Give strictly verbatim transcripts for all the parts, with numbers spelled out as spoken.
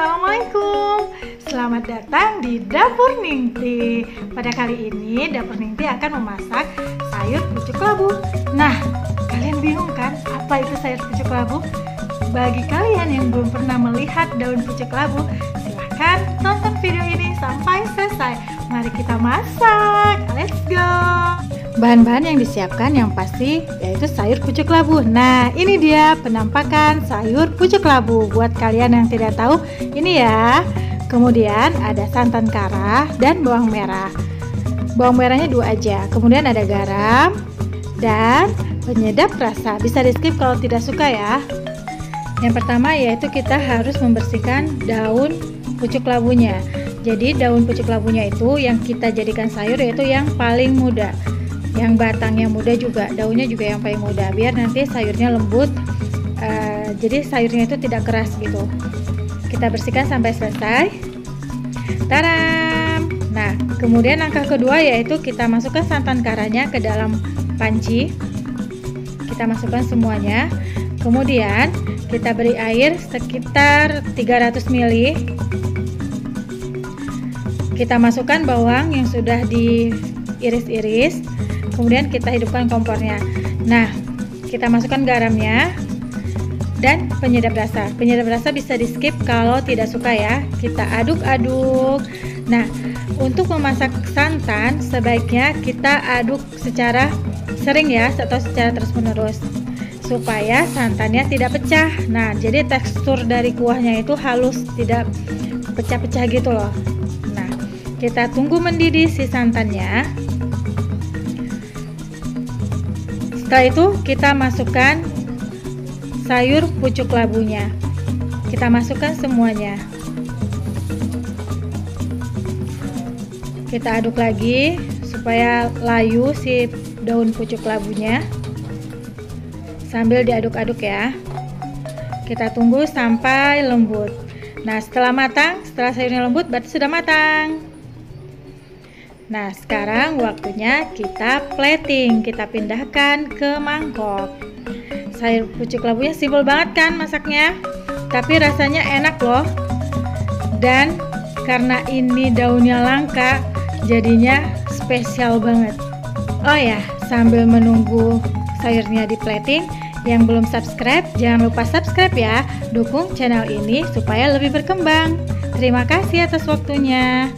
Assalamualaikum. Selamat datang di Dapur Ningti. Pada kali ini Dapur Ningti akan memasak sayur pucuk labu. Nah, kalian bingung kan apa itu sayur pucuk labu? Bagi kalian yang belum pernah melihat daun pucuk labu, silahkan tonton video ini sampai selesai. Mari kita masak. Let's go. Bahan-bahan yang disiapkan yang pasti yaitu sayur pucuk labu. Nah, ini dia penampakan sayur pucuk labu. Buat kalian yang tidak tahu, ini ya. Kemudian ada santan kara dan bawang merah. Bawang merahnya dua aja. Kemudian ada garam dan penyedap rasa. Bisa di skip kalau tidak suka ya. Yang pertama yaitu kita harus membersihkan daun pucuk labunya. Jadi daun pucuk labunya itu yang kita jadikan sayur yaitu yang paling muda. Yang batangnya muda juga, daunnya juga yang paling muda, biar nanti sayurnya lembut. Uh, jadi sayurnya itu tidak keras gitu. Kita bersihkan sampai selesai. Taram. Nah, kemudian langkah kedua yaitu kita masukkan santan karanya ke dalam panci. Kita masukkan semuanya. Kemudian kita beri air sekitar tiga ratus mililiter. Kita masukkan bawang yang sudah diiris-iris. Kemudian kita hidupkan kompornya. Nah, kita masukkan garamnya dan penyedap rasa. Penyedap rasa bisa di skip kalau tidak suka ya. Kita aduk-aduk. Nah, untuk memasak santan sebaiknya kita aduk secara sering ya, atau secara terus-menerus supaya santannya tidak pecah. Nah, jadi tekstur dari kuahnya itu halus, tidak pecah-pecah gitu loh. Nah, kita tunggu mendidih si santannya. Setelah itu kita masukkan sayur pucuk labunya. Kita masukkan semuanya. Kita aduk lagi supaya layu si daun pucuk labunya. Sambil diaduk-aduk ya. Kita tunggu sampai lembut. Nah, setelah matang, setelah sayurnya lembut berarti sudah matang. Nah, sekarang waktunya kita plating. Kita pindahkan ke mangkok. Sayur pucuk labunya simpel banget kan masaknya, tapi rasanya enak loh. Dan karena ini daunnya langka, jadinya spesial banget. Oh ya, sambil menunggu sayurnya di plating, yang belum subscribe jangan lupa subscribe ya. Dukung channel ini supaya lebih berkembang. Terima kasih atas waktunya.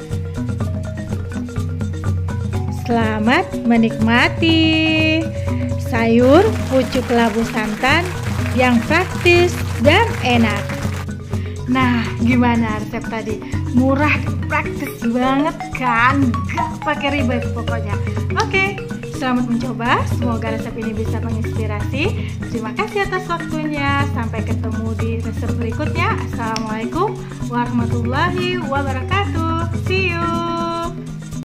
Selamat menikmati sayur pucuk labu santan yang praktis dan enak. Nah, gimana resep tadi? Murah, praktis banget kan? Gak pakai ribet pokoknya. Oke, selamat mencoba. Semoga resep ini bisa menginspirasi. Terima kasih atas waktunya. Sampai ketemu di resep berikutnya. Assalamualaikum warahmatullahi wabarakatuh.